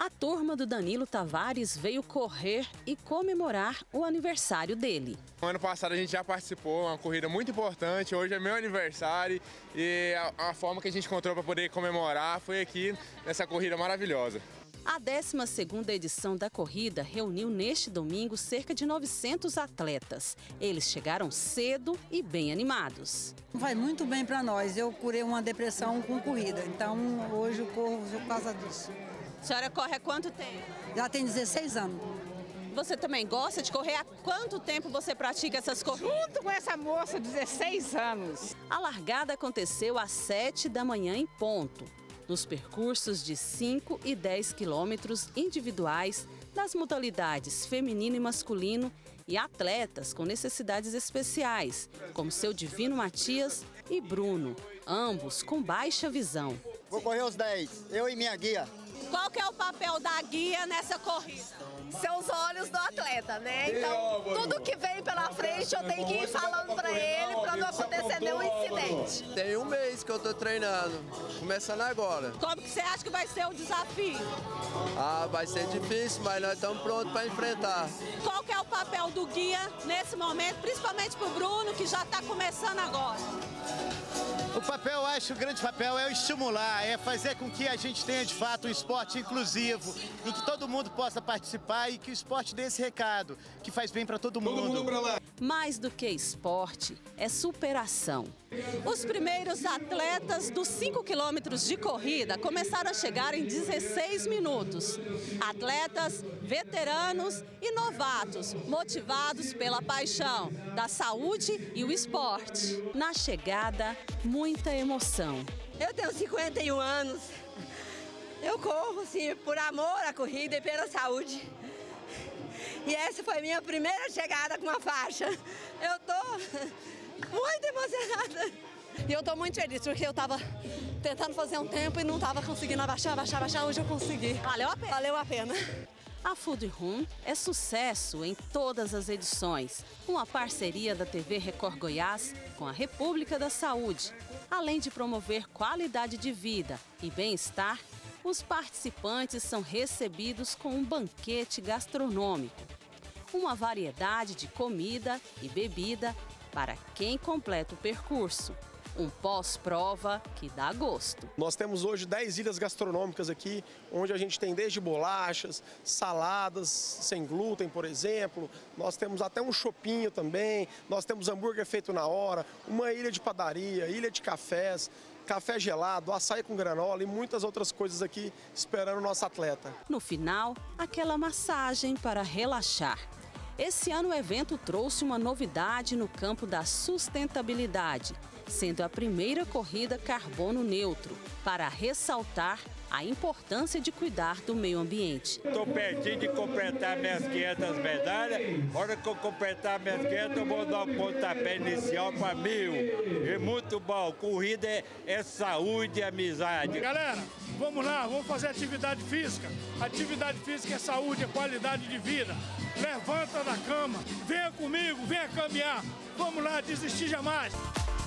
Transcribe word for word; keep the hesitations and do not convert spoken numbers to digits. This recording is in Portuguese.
A turma do Danilo Tavares veio correr e comemorar o aniversário dele. No ano passado a gente já participou, uma corrida muito importante, hoje é meu aniversário e a, a forma que a gente encontrou para poder comemorar foi aqui nessa corrida maravilhosa. A décima segunda edição da corrida reuniu neste domingo cerca de novecentos atletas. Eles chegaram cedo e bem animados. Faz muito bem para nós. Eu curei uma depressão com corrida, então hoje eu corro por causa disso. A senhora corre há quanto tempo? Já tem dezesseis anos. Você também gosta de correr? Há quanto tempo você pratica essas corridas? Junto com essa moça, dezesseis anos. A largada aconteceu às sete da manhã em ponto, nos percursos de cinco e dez quilômetros individuais das modalidades feminino e masculino e atletas com necessidades especiais, como seu Divino Matias e Bruno, ambos com baixa visão. Vou correr os dez, eu e minha guia. Qual que é o papel da guia nessa corrida? São os olhos do atleta, né? Então, tudo que vem pela frente eu tenho que ir falando para ele para não acontecer nenhum incidente. Tem um mês que eu tô treinando, começando agora. Como que você acha que vai ser o desafio? Ah, vai ser difícil, mas nós estamos prontos para enfrentar. Qual que é o papel do guia nesse momento, principalmente para o Bruno, que já está começando agora? O papel, eu acho, o grande papel é o estimular, é fazer com que a gente tenha de fato um esporte inclusivo, em que todo mundo possa participar e que o esporte dê esse recado, que faz bem para todo mundo. Todo mundo pra lá. Mais do que esporte, é superação. Os primeiros atletas dos cinco quilômetros de corrida começaram a chegar em dezesseis minutos. Atletas, veteranos e novatos, motivados pela paixão da saúde e o esporte. Na chegada, muita emoção. Eu tenho cinquenta e um anos. Eu corro, sim, por amor à corrida e pela saúde. E essa foi minha primeira chegada com a faixa. Eu tô muito emocionada. E eu tô muito feliz, porque eu tava tentando fazer um tempo e não tava conseguindo abaixar, abaixar, abaixar. Hoje eu consegui. Valeu a pena. Valeu a pena. A Food Room é sucesso em todas as edições. Uma parceria da T V Record Goiás com a República da Saúde. Além de promover qualidade de vida e bem-estar, os participantes são recebidos com um banquete gastronômico. Uma variedade de comida e bebida para quem completa o percurso. Um pós-prova que dá gosto. Nós temos hoje dez ilhas gastronômicas aqui, onde a gente tem desde bolachas, saladas sem glúten, por exemplo. Nós temos até um chopinho também, nós temos hambúrguer feito na hora, uma ilha de padaria, ilha de cafés, café gelado, açaí com granola e muitas outras coisas aqui esperando o nosso atleta. No final, aquela massagem para relaxar. Esse ano o evento trouxe uma novidade no campo da sustentabilidade, sendo a primeira corrida carbono neutro, para ressaltar a importância de cuidar do meio ambiente. Estou pertinho de completar minhas quinhentas medalhas. Na hora que eu completar minhas quinhentas, eu vou dar um pontapé inicial para mil. É muito bom. Corrida é, é saúde e amizade. Galera, vamos lá, vamos fazer atividade física. Atividade física é saúde, é qualidade de vida. Levanta da cama, venha comigo, venha caminhar. Vamos lá, desistir jamais.